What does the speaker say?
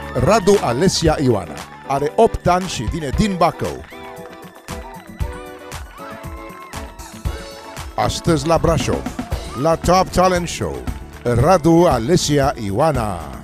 Radu Alessia Ioana. Are 8 ani și vine din Bacău. Astăzi la Brașov, la Top Talent Show, Radu Alessia Ioana.